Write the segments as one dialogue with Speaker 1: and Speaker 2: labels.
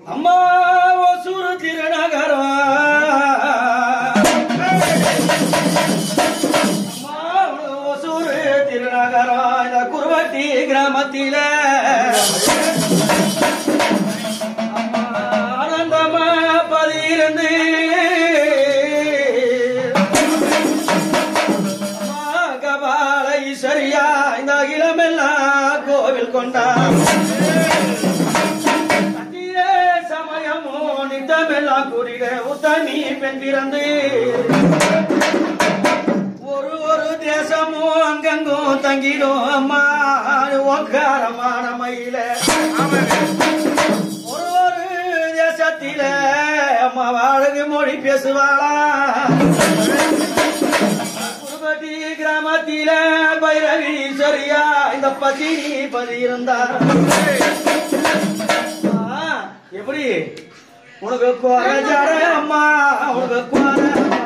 Speaker 1: அம்மா ஒசூர் திருநகரம் அம்மா ஒசூர் திருநகரம் இந்த குருவட்டி கிராமத்தில அம்மா ஆனந்தமா பதியிருந்து அம்மா கபால ஈஸ்வரியா இந்த இளமெல்லாம் கோவில் கொண்டார் நித்தமெல்லாம் கூடிய உத்தமி பெண் பிறந்து ஒரு தேசமும் அங்கெங்கும் தங்கிடும் அம்மா ஓங்காரமான மயில ஒரு தேசத்தில அம்மா வாழகு மொழி பேசுவாளா குருபட்டி கிராமத்தில பைரவி சரியா இந்த பத்தினி பதியிருந்தார் எப்படி உனக்கு குறைஞ்சார அம்மா உனக்கு குறை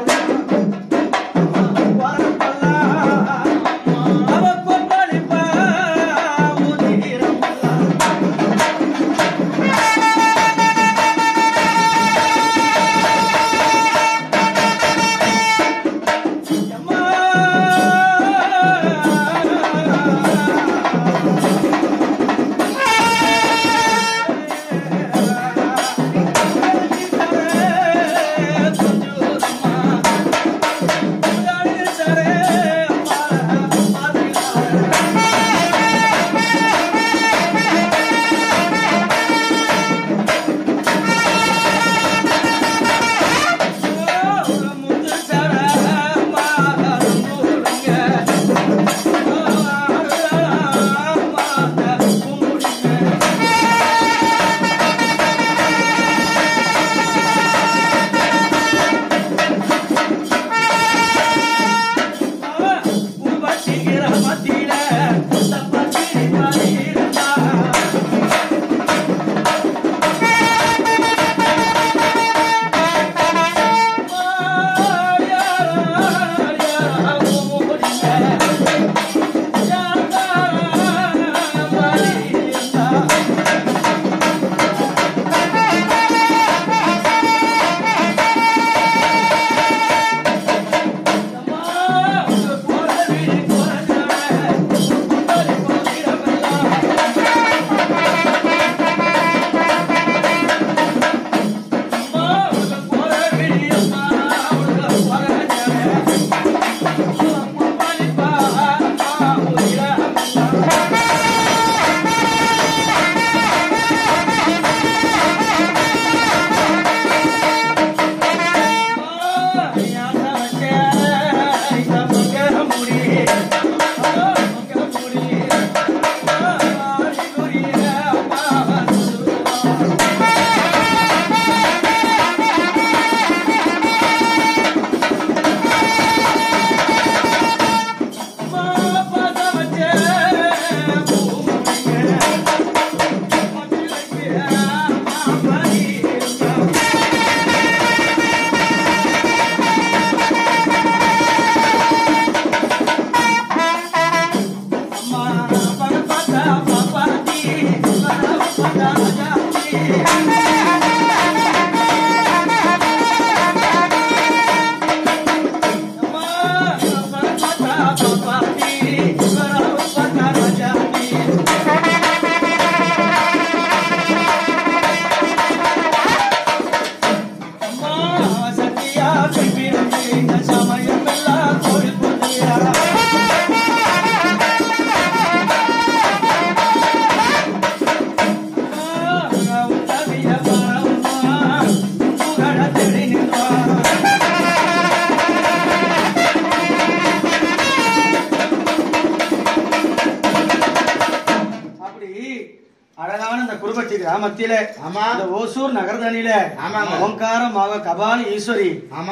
Speaker 1: அழகான இந்த குருபட்டி கிராமத்தில இந்த ஓசூர் நகர்தனில ஓங்காரமாக கபாலி ஈஸ்வரி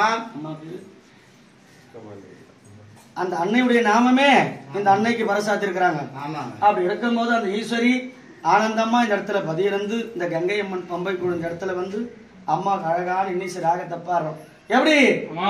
Speaker 1: அந்த அன்னையுடைய நாமமே இந்த அன்னைக்கு பரசாத்திருக்கிறாங்க. அப்படி இருக்கும்போது அந்த ஈஸ்வரி ஆனந்தமா இந்த இடத்துல பதியிருந்து இந்த கங்கை அம்மன் பம்பை கூட இந்த இடத்துல வந்து அம்மா அழகான இன்னிசை ராகத்தை பாடுறோம். எப்படி